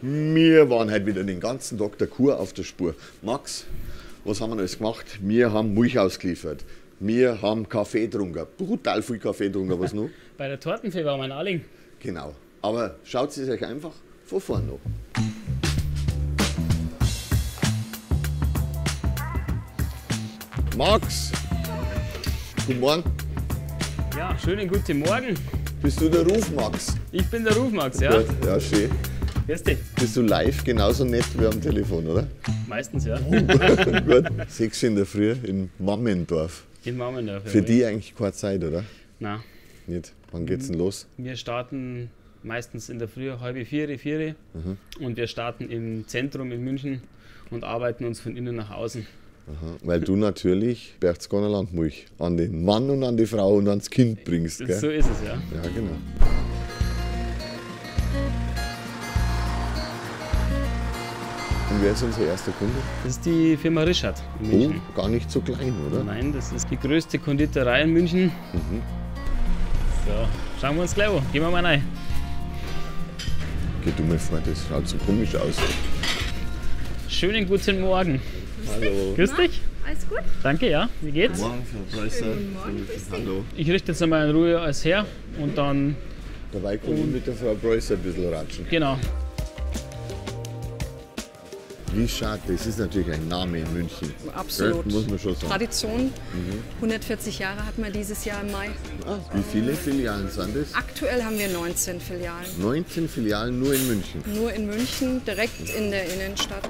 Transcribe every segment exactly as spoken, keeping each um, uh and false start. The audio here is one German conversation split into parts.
Wir waren heute wieder den ganzen Tag der Kur auf der Spur. Max, was haben wir alles gemacht? Wir haben Milch ausgeliefert. Wir haben Kaffee getrunken. Brutal viel Kaffee getrunken. Was noch? Bei der Tortenfee war mein Arling. Genau. Aber schaut es euch einfach von vorne an. Max, guten Morgen. Ja, schönen guten Morgen. Bist du der Ruf, Max? Ich bin der Ruf, Max, ja. Gut, ja, schön. Grüß dich. Bist du live genauso nett wie am Telefon, oder? Meistens, ja. Gut. Sechs in der Früh in Mammendorf. In Mammendorf. Für die eigentlich keine Zeit, oder? Nein. Nicht? Wann geht's denn los? Wir starten meistens in der Früh halb vier, vier mhm. und wir starten im Zentrum in München und arbeiten uns von innen nach außen. Aha, weil du natürlich Berchtesgadener Landmilch an den Mann und an die Frau und ans Kind bringst, gell? So ist es, ja. Ja, genau. Und wer ist unser erster Kunde? Das ist die Firma Rischert in München. Oh, gar nicht so klein, oder? Nein, das ist die größte Konditorei in München. Mhm. So, schauen wir uns gleich an. Gehen wir mal rein. Geh du mal vor, das schaut so komisch aus. Schönen guten Morgen. Hallo. Grüß dich. Alles gut? Danke, ja. Wie geht's? Guten Morgen, Frau Preußer. Hallo. Ich richte jetzt einmal in Ruhe alles her und dann... Dabei kann ich mit der Frau Preußer ein bisschen ratschen. Genau. Wie schade, das ist natürlich ein Name in München. Absolut. Gell? Muss man schon sagen. Tradition. Mhm. hundertvierzig Jahre hat man dieses Jahr im Mai. Ah, wie viele Filialen sind das? Aktuell haben wir neunzehn Filialen. neunzehn Filialen nur in München? Nur in München, direkt in der Innenstadt.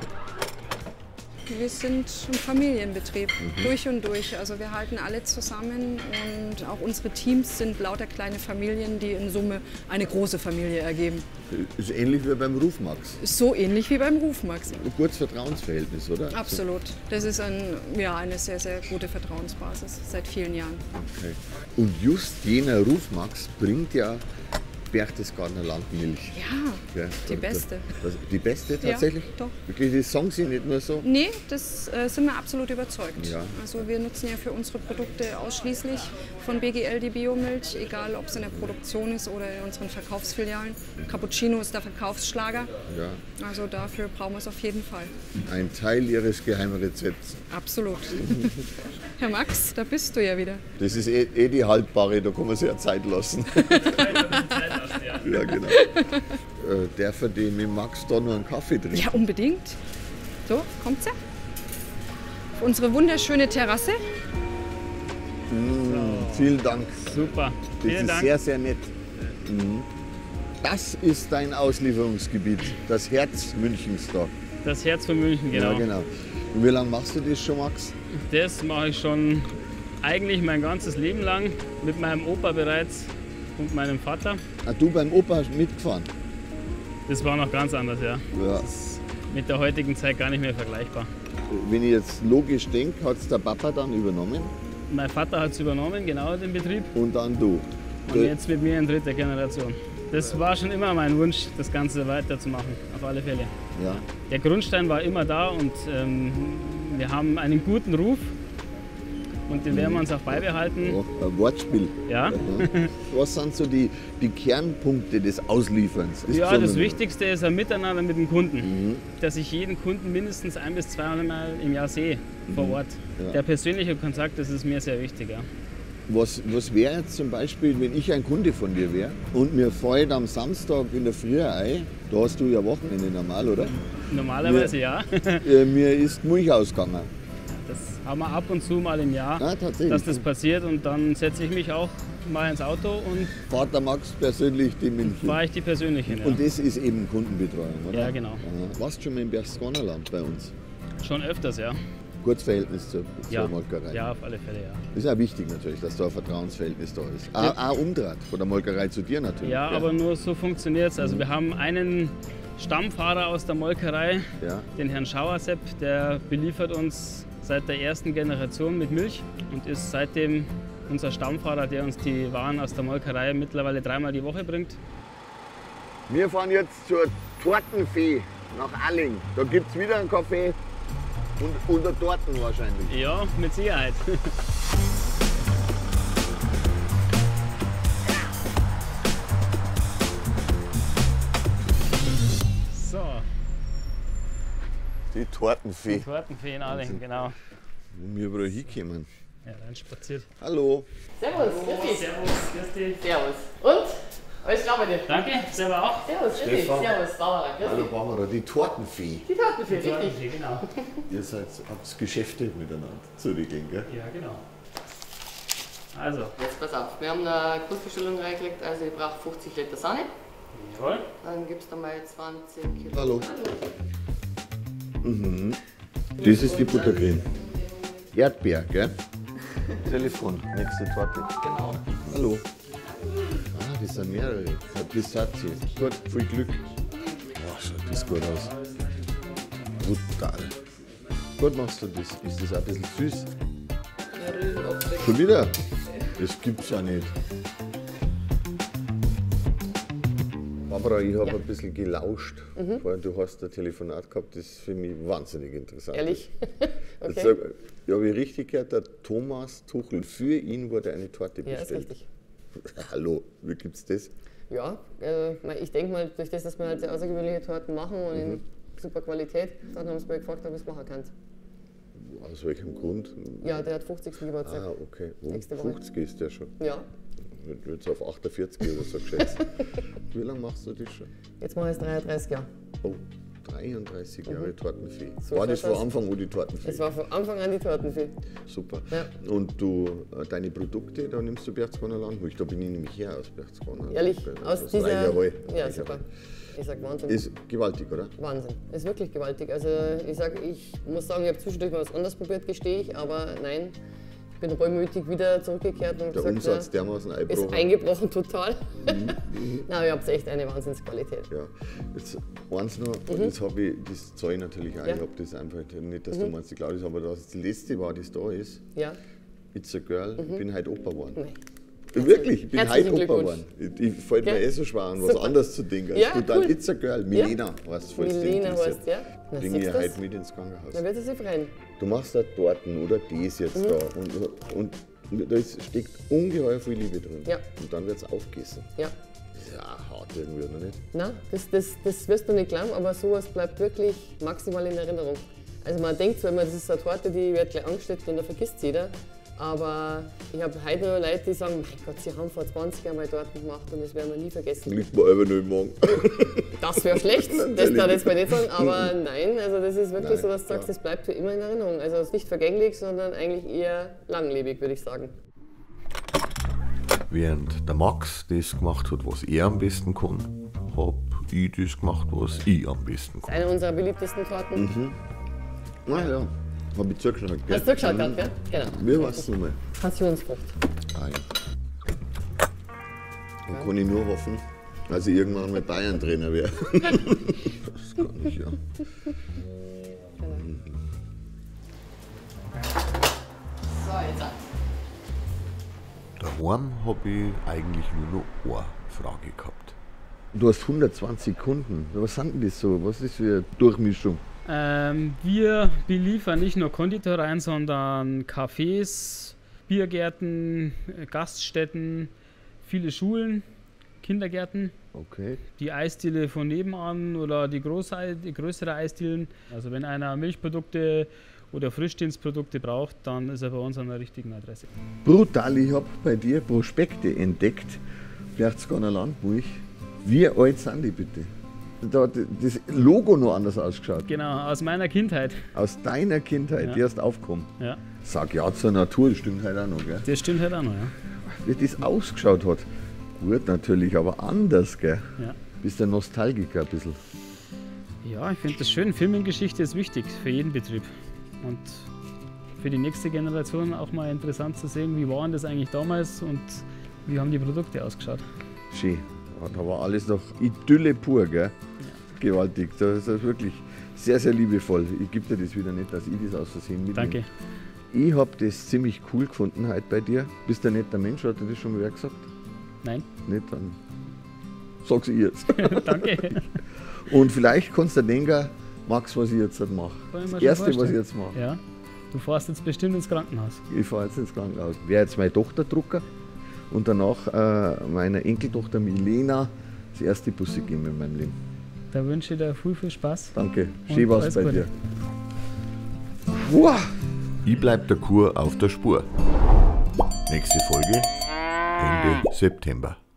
Wir sind ein Familienbetrieb, mhm. durch und durch. Also wir halten alle zusammen und auch unsere Teams sind lauter kleine Familien, die in Summe eine große Familie ergeben. Ist ähnlich wie beim Ruf, Max. So ähnlich wie beim Ruf, Max. Ein gutes Vertrauensverhältnis, oder? Absolut. Das ist ein, ja, eine sehr, sehr gute Vertrauensbasis seit vielen Jahren. Okay. Und just jener Ruf, Max, bringt ja Berchtesgadener Landmilch. Ja, ja, die beste. Das, die beste tatsächlich? Ja, doch. Wirklich, das sagen Sie nicht nur so? Nee, das äh, sind wir absolut überzeugt. Ja. Also wir nutzen ja für unsere Produkte ausschließlich von B G L die Biomilch, egal ob es in der Produktion ist oder in unseren Verkaufsfilialen. Cappuccino ist der Verkaufsschlager. Ja. Also dafür brauchen wir es auf jeden Fall. Ein Teil Ihres Geheimrezepts. Absolut. Herr Max, da bist du ja wieder. Das ist eh, eh die haltbare, da kann man sich ja Zeit lassen. Ja, genau. Äh, darf ich mit Max da noch einen Kaffee trinken? Ja, unbedingt. So, kommt's ja. Auf unsere wunderschöne Terrasse. Mm, vielen Dank. Super. Das Vielen ist Dank. sehr, sehr nett. Mhm. Das ist dein Auslieferungsgebiet, das Herz Münchens da. Das Herz von München, genau. Ja, genau. Und wie lange machst du das schon, Max? Das mache ich schon eigentlich mein ganzes Leben lang mit meinem Opa bereits und meinem Vater. Ah, du beim Opa hast mitgefahren? Das war noch ganz anders, ja. Ja. Das ist mit der heutigen Zeit gar nicht mehr vergleichbar. Wenn ich jetzt logisch denke, hat es der Papa dann übernommen? Mein Vater hat es übernommen, genau den Betrieb. Und dann du? Und jetzt mit mir in dritter Generation. Das war schon immer mein Wunsch, das Ganze weiterzumachen, auf alle Fälle. Ja. Der Grundstein war immer da und ähm, wir haben einen guten Ruf und den werden wir uns auch beibehalten. Ja, ein Wortspiel. Ja. Was sind so die, die Kernpunkte des Auslieferns? Des Ja, das Wichtigste ist ein Miteinander mit dem Kunden. Mhm. Dass ich jeden Kunden mindestens ein bis zweimal Mal im Jahr sehe, vor Ort. Ja. Der persönliche Kontakt, das ist mir sehr wichtig. Ja. Was, was wäre jetzt zum Beispiel, wenn ich ein Kunde von dir wäre und mir fällt am Samstag in der Früh ein, da hast du ja Wochenende normal, oder? Normalerweise ja. Äh, mir ist Milch ausgegangen. Das haben wir ab und zu mal im Jahr, Ja, tatsächlich. dass das passiert und dann setze ich mich auch mal ins Auto und Vater Max persönlich die Milch. fahre ich die persönliche. Ja. Und das ist eben Kundenbetreuung, oder? Ja, genau. Aha. Warst du schon mal im Berchtesgadener Land bei uns? Schon öfters, ja. Gutes Verhältnis zur, Ja. zur Molkerei. Ja, auf alle Fälle, ja. Das ist ja wichtig natürlich, dass da ein Vertrauensverhältnis da ist. Auch, auch umdreht von der Molkerei zu dir natürlich. Ja, aber nur so funktioniert es. Also wir haben einen Stammfahrer aus der Molkerei, Ja. den Herrn Schauersepp, der beliefert uns seit der ersten Generation mit Milch und ist seitdem unser Stammfahrer, der uns die Waren aus der Molkerei mittlerweile dreimal die Woche bringt. Wir fahren jetzt zur Tortenfee nach Alling. Da gibt es wieder einen Kaffee und, und eine Torten wahrscheinlich. Ja, mit Sicherheit. So, Die Tortenfee. die Tortenfee in Aling, genau. Wo wir überall hinkommen. Ja, rein spaziert. Hallo. Servus, grüß dich. Servus, grüß dich. Servus. Und? Alles klar bei dir? Danke, selber auch. Servus, grüß dich. Stefan. Servus, Barbara, grüß Hallo dich. Barbara, die Tortenfee. Die Tortenfee, richtig. Tortenfee, genau. Ihr seid, habt Geschäfte miteinander zu regeln, gell? Ja, genau. Also, Jetzt pass auf, wir haben eine Kursbestellung reingekriegt, also ich brauche fünfzig Liter Sahne. jawohl. Dann gibst du mal zwanzig Kilo. Hallo. Mhm. Das ist die Buttercreme. Erdbeer, gell? Telefon, nächste Torte. Genau. Hallo. Ah, das sind mehrere. Ein Pistazien. Gut, viel Glück. Boah, schaut das gut aus. Brutal. Gut machst du das. Ist das auch ein bisschen süß? Schon wieder? Das gibt's ja nicht. Barbara, ich habe Ja. ein bisschen gelauscht, weil du hast ein Telefonat gehabt, das für mich wahnsinnig interessant Ehrlich? ist. Jetzt Okay. sag, ja, habe ich richtig gehört, der Thomas Tuchel, für ihn wurde eine Torte Ja, ist bestellt. richtig. Hallo, wie gibt's das? Ja, äh, ich denke mal, durch das, dass wir halt sehr außergewöhnliche Torten machen und in super Qualität, dann haben sie mich gefragt, ob ich es machen kann. Aus welchem Grund? Ja, der hat fünfzigsten Geburtstag. Ah, okay. Und Nächste Woche. fünfzig ist der schon. Ja, Ich würde jetzt auf achtundvierzig oder so geschätzt. Wie lange machst du das schon? jetzt mache ich es dreiunddreißig Jahre. Oh, dreiunddreißig Jahre Tortenfee. So War das schaut von aus. Anfang an die Tortenfee? Es war von Anfang an die Tortenfee. Super. Ja. Und du, äh, deine Produkte, da nimmst du Berchtesgadener Landmilch. Da bin ich nämlich her aus Berchtesgaden. Ehrlich? Aus, Aus dieser. Reicherhall. Ja, Reicherhall. super. Ich sag Wahnsinn. Ist gewaltig, oder? Wahnsinn. Ist wirklich gewaltig. Also ich sag, ich muss sagen, ich habe zwischendurch mal was anderes probiert, gestehe ich, aber nein, ich bin reumütig wieder zurückgekehrt und Der gesagt, Umsatz na, dermaßen ist eingebrochen. eingebrochen total. Na, ihr habt echt eine Wahnsinnsqualität. Ja. Jetzt eins noch, und das habe ich, das zahle ich natürlich auch. Mhm. Ja. Ich habe das einfach nicht, dass du meinst, ich glaube das, aber das letzte war, das da ist. Ja? It's a Girl, ich bin heute Opa geworden. Nein. Wirklich, ich bin Herzlichen heute Opa Glückwunsch. geworden. Ich, ich fällt mir Gell? eh so schwer an, was Super. anderes zu denken. Ja, Total, cool. It's a Girl, Milena, weißt du, falls dich Milena interessiert. heißt, ja? Na, Bringe siehst ich du's? heute mit ins Krankenhaus. Da wird sie sich freuen. Du machst da Torten oder das jetzt Mhm. da und, und da ist- steckt ungeheuer viel Liebe drin. Ja. Und dann wird es aufgegessen. Ja. Das ist ja auch hart irgendwie, oder nicht? Na, das, das, das wirst du nicht glauben, aber sowas bleibt wirklich maximal in Erinnerung. Also man denkt zwar immer, das ist eine Torte, die wird gleich angesteckt und da vergisst jeder. Aber ich habe heute noch Leute, die sagen, mein Gott, sie haben vor zwanzig Jahren mal Torten gemacht und das werden wir nie vergessen. Liegt mir einfach nur im Magen. Das wäre schlecht, das kann ich jetzt mal nicht sagen, aber nein, also das ist wirklich Nein, so, dass du sagst, ja. das bleibt für immer in Erinnerung. Also es ist nicht vergänglich, sondern eigentlich eher langlebig, würde ich sagen. Während der Max das gemacht hat, was er am besten kann, habe ich das gemacht, was ich am besten kann. Eine unserer beliebtesten Torten. Ah ja, habe ich zugeschaut. Gell? Hast du geschaut gehabt, gell? Genau. Wie war's nochmal? Passionsfrucht. Ah ja. Dann kann ich nur hoffen, dass ich irgendwann mal Bayern-Trainer wäre. Das kann ich ja. So, jetzt auch. Daheim habe ich eigentlich nur noch eine Frage gehabt. Du hast hundertzwanzig Kunden. Was sind denn das so? Was ist für eine Durchmischung? Ähm, wir beliefern nicht nur Konditoreien, sondern Cafés, Biergärten, äh, Gaststätten, viele Schulen, Kindergärten, Okay. die Eisdiele von nebenan oder die, Großei die größere Eisdielen. Also wenn einer Milchprodukte oder Frischdienstprodukte braucht, dann ist er bei uns an der richtigen Adresse. Brutal, ich habe bei dir Prospekte entdeckt. Berchtesgadener Landmilch. Wie alt sind die bitte? Da hat das Logo noch anders ausgeschaut. Genau, aus meiner Kindheit. Aus deiner Kindheit, Ja. die erst aufkommen. Ja, Sag ja zur Natur, das stimmt halt auch noch, gell? das stimmt halt auch noch, ja. Wie das ausgeschaut hat. Gut natürlich, aber anders, gell? Ja, Bist ein Nostalgiker ein bisschen. ja ich finde das schön. Firmengeschichte ist wichtig für jeden Betrieb. Und für die nächste Generation auch mal interessant zu sehen, wie waren das eigentlich damals und wie haben die Produkte ausgeschaut. Schön. Ja, da war alles noch Idylle pur, gell? Gewaltig. Das ist das wirklich sehr, sehr liebevoll. Ich gebe dir das wieder nicht, dass ich das aus Versehen mitnehme. Danke. Ich habe das ziemlich cool gefunden heute bei dir. Bist ein netter Mensch, hat dir das schon mal wer gesagt? Nein, Nicht, dann sag's ich jetzt. danke. Und vielleicht kannst du denken, Max, was ich jetzt mache. Kann ich mir Das schon Erste, was ich vorstellen. jetzt mache. Ja, du fährst jetzt bestimmt ins Krankenhaus. Ich fahre jetzt ins Krankenhaus. Wäre jetzt meine Tochter Drucker und danach äh, meiner Enkeltochter Milena das erste Busse geben in meinem Leben. Da wünsche ich dir viel, viel Spaß. Danke. Und Schön war's alles bei Gute. dir. Wow. Ich bleib der Kur auf der Spur. Nächste Folge Ende September.